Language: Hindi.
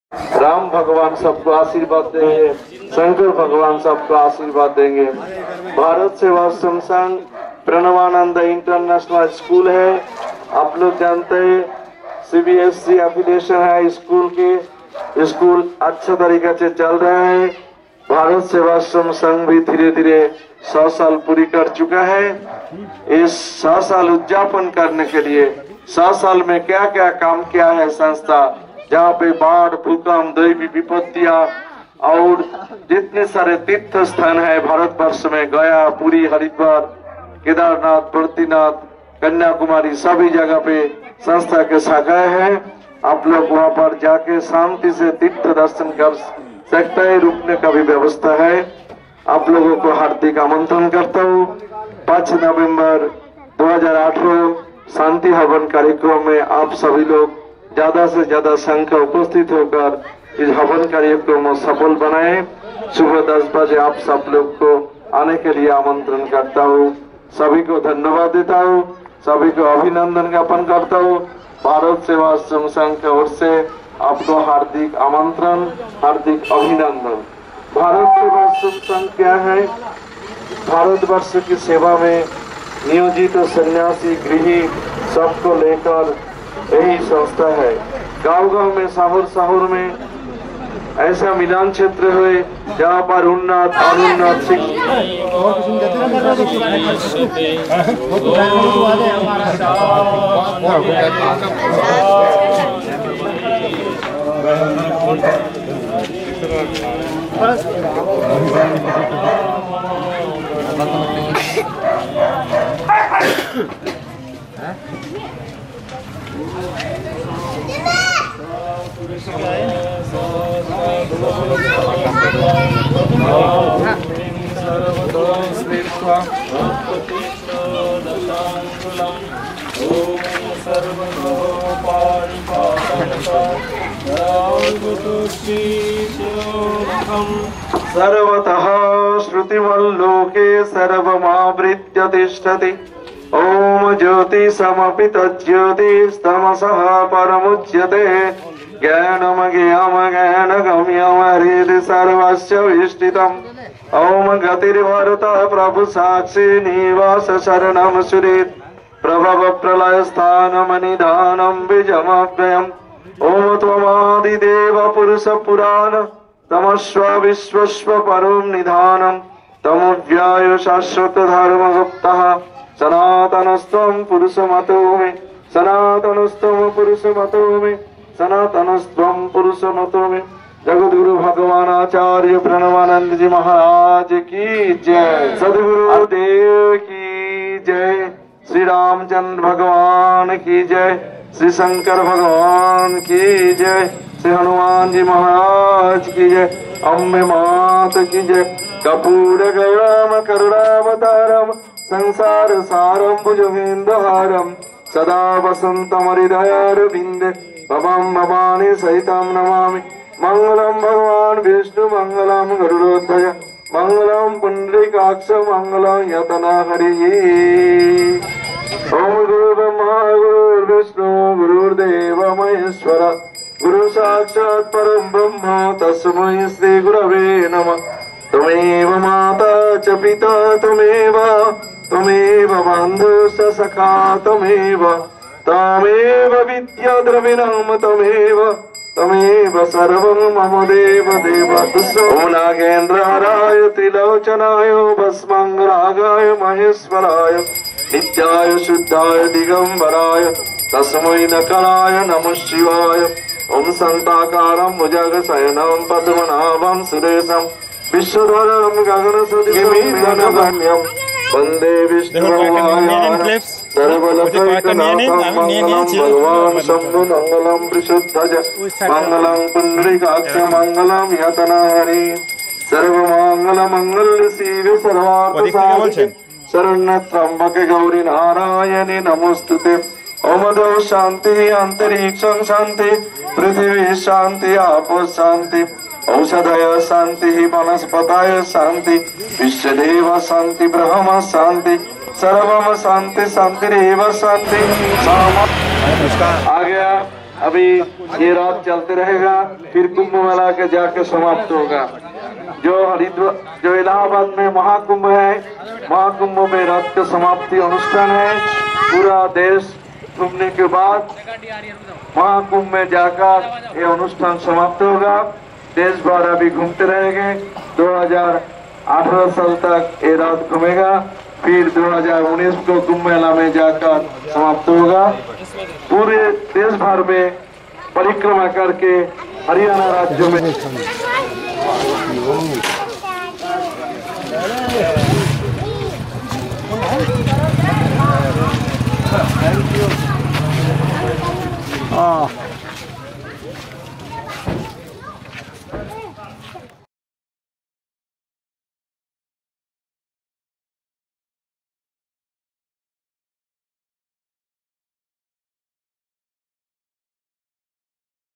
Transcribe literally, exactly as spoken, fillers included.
राम भगवान सबको आशीर्वाद देंगे, शंकर भगवान सबको आशीर्वाद देंगे। भारत सेवाश्रम संघ प्रणवानंद इंटरनेशनल स्कूल है, आप लोग जानते हैं सीबीएसई एफिलिएशन है स्कूल के। स्कूल अच्छा तरीके से चल रहा है। भारत सेवाश्रम संघ भी धीरे धीरे सौ साल पूरी कर चुका है। इस सौ साल उद्यापन करने के लिए सौ साल में क्या क्या काम किया है संस्था, जहाँ पे बाढ़, भूकंप, दैवी विपत्तियां और जितने सारे तीर्थ स्थान है भारतवर्ष में, गया, पुरी, हरिद्वार, केदारनाथ, बद्रीनाथ, कन्याकुमारी, सभी जगह पे संस्था के शाखाएं हैं। आप लोग वहां पर जाके शांति से तीर्थ दर्शन कर सकते हैं, रुकने का भी व्यवस्था है। आप लोगों को हार्दिक आमंत्रण करता हूँ। पाँच नवंबर दो हज़ार अठारह शांति हवन कार्यक्रम में आप सभी लोग ज्यादा से ज्यादा संख्या उपस्थित होकर इस हवन कार्यक्रम को सफल बनाए। सुबह दस बजे आप सब लोग को आने के लिए आमंत्रण करता हूँ। सभी को धन्यवाद देता हूँ, सभी को अभिनंदन ज्ञापन करता हूँ। भारत सेवाश्रम संघ की ओर से आपको हार्दिक आमंत्रण, हार्दिक अभिनंदन। भारत सेवाश्रम संघ क्या है? भारतवर्ष की सेवा में नियोजित तो सन्यासी, गृही सबको लेकर यही संस्था है। गांव गांव में, शहर शहर में ऐसा मिलान क्षेत्र है जहाँ पर उन्नत अनुन्नत शिक्षा सर्वतः श्रुतिमल्लोके सर्वमावृत्य तिष्ठति। ओम ज्योतिषमपि तज्ज्योतिस्तमसः परमुच्यते। ज्ञानम ज्ञाम ज्ञानगम्यम हृदि सर्वस्य विष्टितम्। ओम गतिर्भरतः प्रभु साक्षी निवास शरणम सुरेत्। प्रभव प्रलय स्थानम निधानम बीजमव्ययम्। ओम त्वमादिदेव पुरुष पुराण तमस्व विश्वस्व परम निधानम्। तमव्याय शाश्वत धर्म गुप्तः सनातनस्त्वं पुरुषमतो मे। सनातनस्त्वं पुरुषमतो मे। सनातनस्त्वं पुरुषमतो मे। जगत गुरु भगवान आचार्य प्रणवानंद जी महाराज की जय। सदगुरु देव की जय। श्री रामचंद्र भगवान की जय। श्री शंकर भगवान की जय। श्री हनुमान जी महाराज की जय। अम्बे मात की जय। कपूर गौरम करुणावतारम संसार सारम भुजगेन्द्रहारम सदा वसंतम हृदयारविंदे भवम भवानी सहितं नमामि। मंगलम भगवान विष्णु मंगलम गरुड़ध्वज मंगलम पुंडरीकाक्ष मंगलम यतना हरि। ओम गुरु ब्रह्मा गुरु विष्णु गुरुर्देव महेश्वर गुरु साक्षात् परम ब्रह्म तस्मै श्री गुरवे नमः। त्वमेव माता च पिता त्वमेव त्वमेव बन्धु च सखा त्वमेव त्वमेव विद्या द्रविणं त्वमेव त्वमेव सर्वं मम देव देव। ओम नागेन्द्रहराय त्रिलोचनाय भस्मंगरागाय महेश्वराय नित्याय शुद्धाय दिगंबराय तस्मै नकराय नमः शिवाय। ओम शांताकारं भुजगशयनं पद्मनाभं सुरेशं विश्वधरं गगनसदृशं वंदे विष्णुभगवान् सर्वलोकैकनाथं। मंगलं भगवान् शंभु मंगलं वृषध्वज मंगलं पुंडरीकाक्ष मंगलं यतनहरि। सर्वमंगलमंगल्य शिवे सर्वार्थसाधिके शरण्य त्र्यंबके गौरी नारायणी नमोस्तुते। ओम द्यौ शांति अंतरिक्षं शांति पृथ्वी शांति आपो शांति औषधय शांति वनस्पतय शांति विश्वदेव शांति ब्रह्म शांति सर्वम शांति शांतिरेव शांति। आ गया अभी ये रात चलते रहेगा, फिर कुंभ मेला के जाके समाप्त होगा। जो हरिद्वार जो इलाहाबाद में महाकुंभ है, महाकुंभ में रात का समाप्ति अनुष्ठान है। पूरा देश घूमने के बाद महाकुंभ में जाकर ये अनुष्ठान समाप्त होगा। देश भर अभी घूमते रहेंगे। दो हजार अठारह साल तक ये रात घूमेगा, फिर दो हजार उन्नीस को कुंभ मेला में जाकर समाप्त होगा। पूरे देश भर में परिक्रमा करके हरियाणा राज्य में Oh,